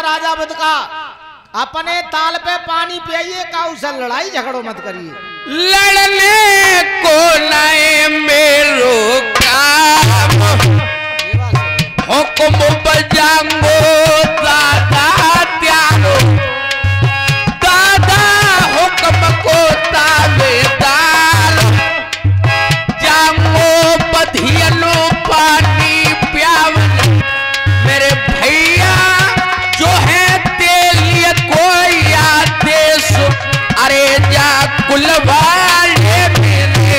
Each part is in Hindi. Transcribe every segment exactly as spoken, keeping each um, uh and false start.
राजा बुद्ध का अपने ताल पे पानी पिए का उसे लड़ाई झगड़ो मत करिए। लड़ने को नए मेरो काम हुक्म बजांगो दादा त्यारो दादा हुक्म को ताबेदार जांगो बधियनो पानी प्यावन मेरे भैया जो है तेलिए कोई आदेश अरे जा कुलवाले मेरे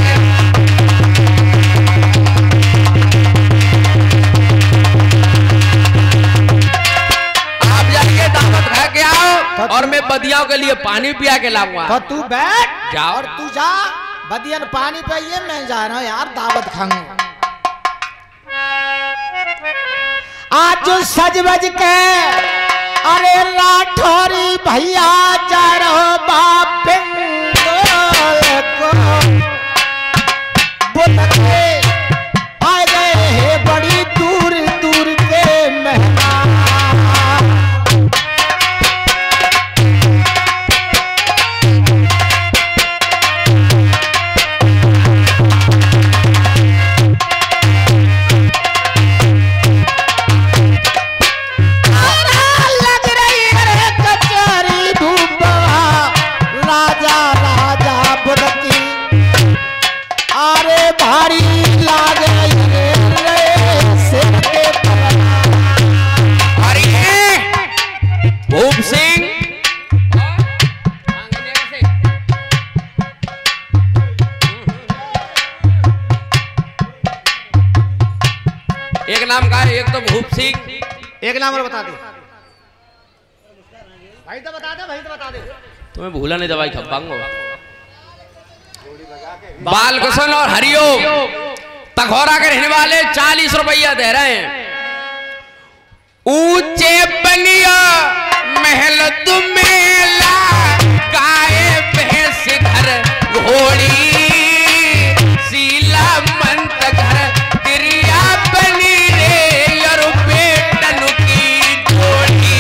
आप जाके दावत खा के आओ और मैं बदियाओं के लिए पानी पिया के लाऊंगा। तो तू बैठ जाओ और तू जा बदियन पानी पिए, मैं जा रहा हूँ यार दावत खाऊंगा। आज सज बज के अरे राठौरी भैया जा रहो बाप को बुद्ध के आ गए हैं बड़ी दूर दूर के मेहमान। एक नाम का है, एक तो भूप सिंह, एक नाम और बता दे भाई, तो बता दे भाई, तो बता दे। तुम्हें भूला नहीं दवाई खपाऊंगा। बालकृष्ण और हरिओम तखौरा के रहने वाले चालीस रुपया दे रहे हैं। ऊंचे बनिया महल दुमेला गाय भैंस घर घोड़ी सीला मंत घर तिरिया बनी रे और बेटन की जोड़ी।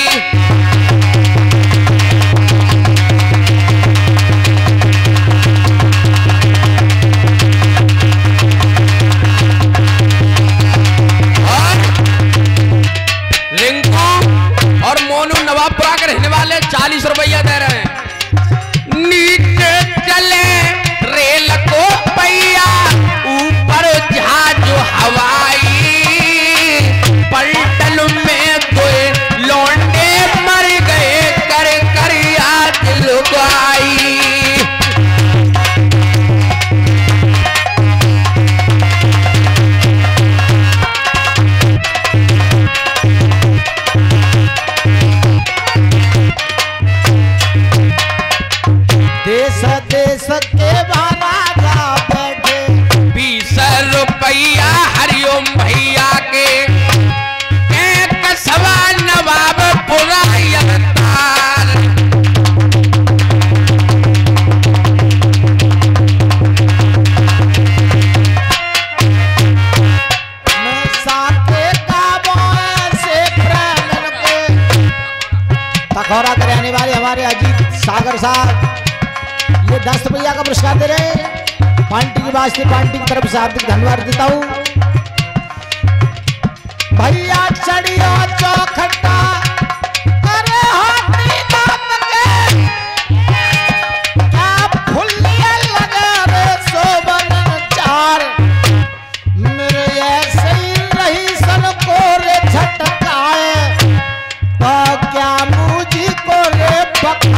रिंकू और मोनू नवाबपुरा के रहने वाले चालीस रुपया दे रहे हैं। नीचे चले रेल को पहिया ऊपर जहाज हवाई पलटन में दो लौंडे मर गए कर कर याद लुगाई। देश देश के महाराजा बैठे बीस रुपया हरिओम भैया के एक सवा नवाब पुरा यतार। मैं साथे काबों से प्रेम के तखौरा के रहने वाले हमारे अजीत सागर साहब ये दस रुपया का पुरस्कार दे रहे हैं। पार्टी के वास्ते पार्टी की तरफ से हार्दिक धन्यवाद देता हूँ। भैया चढ़ियो चौखटा अरे हाथी दांत के क्या फुल्लिया लगे रे सोबन चार मेरे ऐसे ही रही सन को रे झटकाए तो क्या मुझी को रे पका।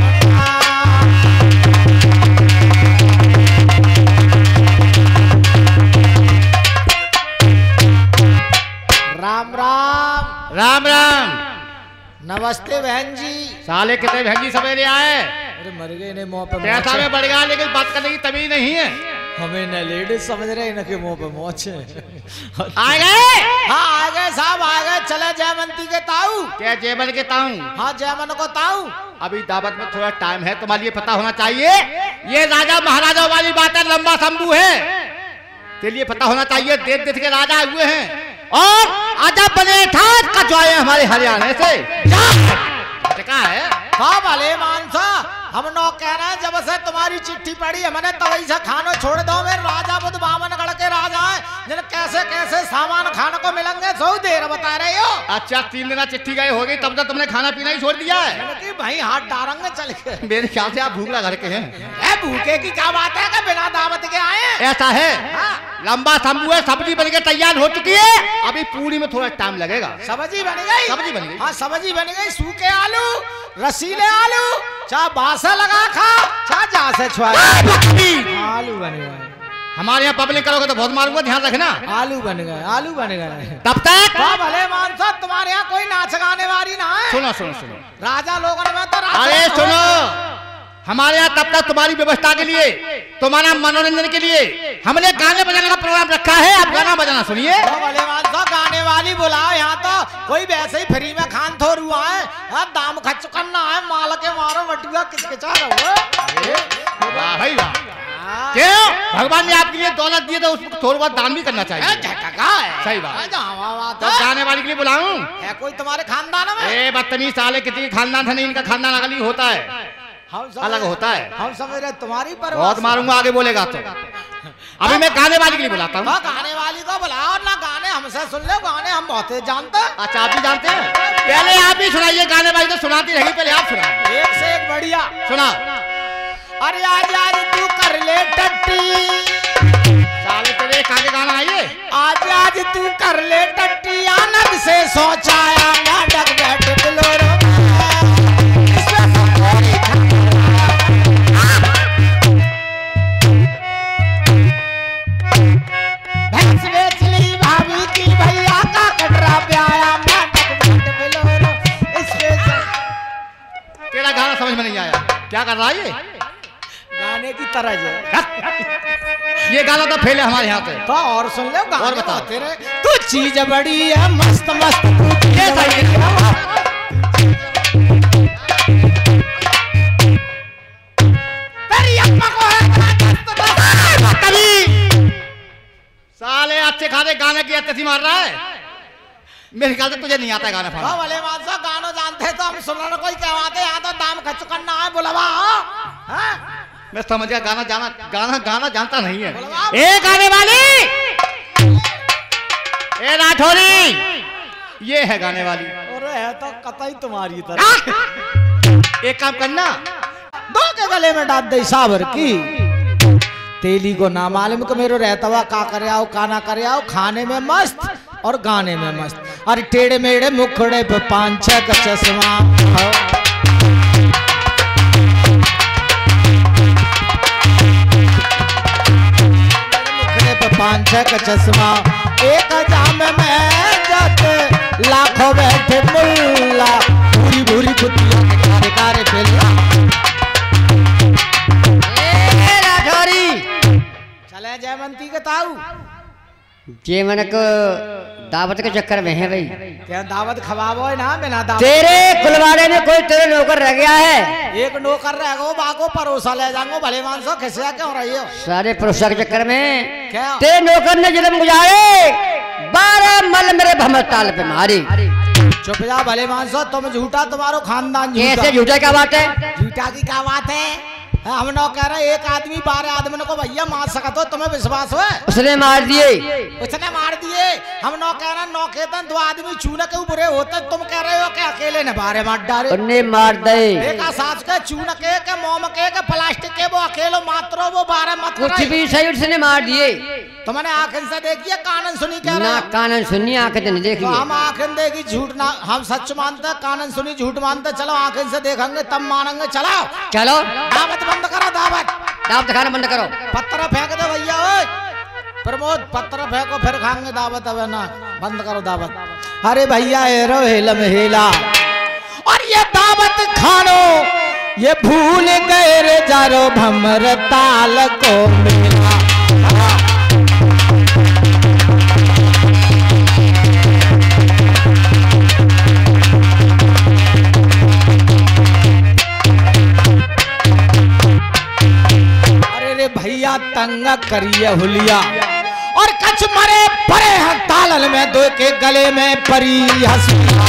राम राम राम राम। नमस्ते बहन जी। साले कितने बहन जी सवेरे आए? अरे मर गए ने मुंह पे पैसा में बढ़ गया लेकिन बात करने की तमीज नहीं है। हमें न लेडीज समझ रहे न के मुंह पे मोच है। आ गए? हाँ आ गए साहब आ गए। चले जयमंती के ताऊ। क्या जयमन के ताऊ? हाँ जयमन को ताऊ। अभी दावत में थोड़ा टाइम है, तुम्हारे लिए पता होना चाहिए ये राजा महाराजा वाली बात है, लंबा शंभू है, तेरे लिए पता होना चाहिए। देख देख के राजा हुए हैं और आजा बने था कचवाए हमारे हरियाणा से क्या है हाँ भले मानसा हम नौ कह रहे हैं जब से तुम्हारी चिट्ठी पड़ी हमने तवई से खानो छोड़ दो मेरे राजा बुद्ध बामनगढ़ के राजा है जिन कैसे कैसे सामान खाने को मिलेंगे सौ देर बता रहे हो। अच्छा तीन दिन चिट्ठी गए हो गई तब तक तुमने खाना पीना ही छोड़ दिया है कि भाई हाथ डालेंगे चल के। मेरे ख्याल से आप भूख लगा के हैं। ए भूखे की क्या बात है कि बिना दावत के आए ऐसा है हाँ। लंबा तंबू है सब्जी बन के तैयार हो चुकी है अभी पूरी में थोड़ा टाइम लगेगा। सब्जी बन गई सब्जी बन गई हाँ सब्जी बन गई सूखे आलू रसीले आलू चाहे बासा लगा खा चाहे जा से छुआ आलू बन गए। हमारे यहाँ पब्लिक करोगे तो बहुत मारूंगा ध्यान रखना। आलू बन गए आलू बन गए तब तक भले मानसा तुम्हारे यहाँ कोई नाच गाने वाली ना है। सुनो सुनो सुनो राजा लोगों में तो अरे सुनो हमारे यहाँ तब तक तुम्हारी व्यवस्था के लिए तुम्हारा मनोरंजन के लिए हमने गाने बजाने का प्रोग्राम रखा है। आप गाना बजाना सुनिए। भले मानसा गाने वाली बुलाओ यहाँ तो कोई वैसे ही फ्री में खान थोर हुआ है दाम खर्च करना है माल के मारो बटुआ किचकिचा रहो। वाह भाई वाह क्यों भगवान ने आपके लिए दौलत दी तो उसको थोड़ा बहुत दान भी करना चाहिए। सही बात तो गाने वाली के लिए बुलाऊं है कोई तुम्हारे खानदान में ए बदतमीज साले किसी खानदान था नहीं इनका खानदान अलग होता है अलग होता है। हम समझ रहे तुम्हारी पर बहुत मारूंगा आगे बोलेगा तो। अभी मैं गाने वाली के लिए बुलाता हूँ। गाने वाली को बुलाओ ना गाने हमसे सुन लो गाने हम बहुत जानते हैं। अच्छा आप भी जानते हैं पहले आप ही सुनाइए गाने वाली तो सुनाती रही पहले आप सुना एक से एक बढ़िया सुना। अरे आज आज तू कर ले टट्टी साले तेरे आगे गाना आइए आज आज तू कर ले टट्टी आनंद से सोचाया नाटक बैठ बिलोरो तेरा गाना समझ में नहीं आया क्या कर रहा है ये गाने की तरह है ये गाना तो फेल है हमारे यहाँ से तो और सुन लो गाने और बता तेरे तू चीज बड़ी है मस्त मस्त ये तेरी अम्मा को है कभी साले अच्छे खाते गाने की अत्यधि मार रहा है मेरे ख्याल से तुझे नहीं आता है गाना फाना। हाँ भले मानसा गानो जानते हैं तो हम सुनने कोई कहवाते यहाँ तो दाम खर्च करना है बुलवा हाँ? मैं समझ गया गाना जाना गाना गाना जानता नहीं है। बुलवा ए गाने वाली ए राठौरी ये है गाने वाली अरे है तो कतई तुम्हारी तरह एक काम करना दो के गले में डाल दे साबर की तेली को ना मालूम को मेरो रहता हुआ का करे आओ काना करे आओ खाने में मस्त और गाने में मस्त अरे टेढ़े मेढ़े मुखड़े पे पांच छह का चश्मा मुखड़े पे पांच छह का चश्मा एक जाम में जाते लाखों बैठे मुल्ला भूरी भूरी कुतिया के कारे कारे पिल्ला चले जयवंती के ताऊ जे मन को दावत के चक्कर में है भाई क्या दावत खवाबो है ना बिना दावत तेरे कुलवाड़े में कोई तेरे नौकर रह गया है एक नौकर रह गो बाको परोसा ले जाऊंगो भले मानसो खिसिया क्यों रही हो सारे परोसा के चक्कर में क्या तेरे नौकर ने जन्म गुजारे बारह मल मेरे भमर ताल पे मारी चुप जा भले मानसो तुम झूठा तुम्हारो खानदान कैसे झूठा क्या बात है झूठा की क्या बात है हम नौ कह रहे एक आदमी बारह आदमी को भैया मार सका तो तुम्हें विश्वास हो उसने मार दिए उसने मार दिए हम नौ कह रहे नौ खेतन दो आदमी चूना के ऊपर होते तुम कह रहे हो कि अकेले ने बारे मार डाले उन्हें मार दे देखा सास के चून के के मोम के के प्लास्टिक के वो अकेलो मात्रो वो बारह मत कुछ भी सही उसने मार दिए तुमने आंखें से देखी कानन सुनी कह ना रहे कानन सुनी आंखें तो नहीं देखी तो हम आंखें देखी झूठ ना हम सच मानते कानन सुनी झूठ मानते चलो आंखें से देखेंगे तब मानेंगे चलो चलो दावत बंद करो दावत दावत खाना बंद करो पत्थर फेंक दे भैया ओए प्रमोद पत्थर फेंको फिर खाएंगे दावत अब ना बंद करो दावत अरे भैया हेरो हेलम हेला और ये दावत खानो ये भूल गए रे जारो भमर ताल को मेला भैया तंग करिए हुलिया और कछ मरे परे हैं तालल में दो के गले में परी हंसिया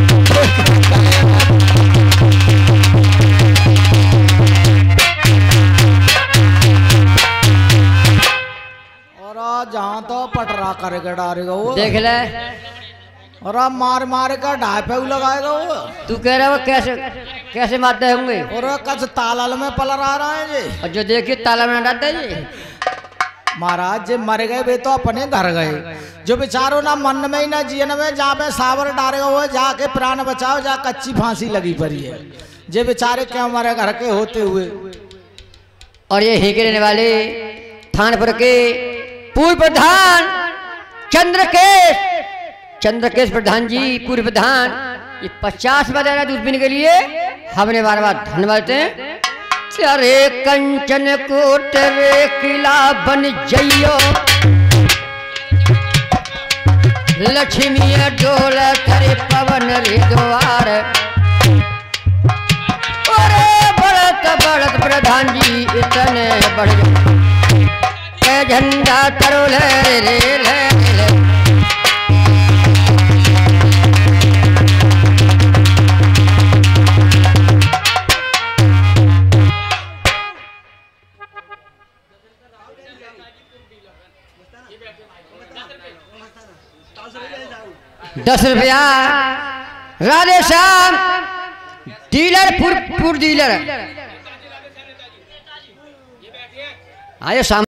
और जहां तो पटरा करके डालेगा वो देख ले और अब मार मार कर ढाई पे लगाएगा वो। तू कह रहा है कैसे कैसे मारते होंगे और कच तालाल में पलर आ रहा है जी और जो देखिए ताला में डालते जी महाराज जे मर गए वे तो अपने घर गए जो बेचारो ना मन में ही ना जीवन में जहाँ पे सावर डालेगा वो जाके प्राण बचाओ जा कच्ची फांसी लगी पड़ी है जे बेचारे क्यों मरे घर के होते हुए। और ये ही के रहने वाले थानपुर के पूर्व प्रधान चंद्रकेश चंद्रकेश प्रधान जी पूर्व प्रधान ये पचास बजारा दूध पीने के लिए हमने बार बार धन्यवाद देते हैं। अरे कंचन कोट रे किला बन जइयो लक्ष्मी डोल करे पवन रे द्वार। अरे बढ़त बढ़त प्रधान जी इतने बढ़ गए झंडा करो ले रे ले दस रुपया राधे श्याम डीलर पूर्व पूर्व डीलर आए शाम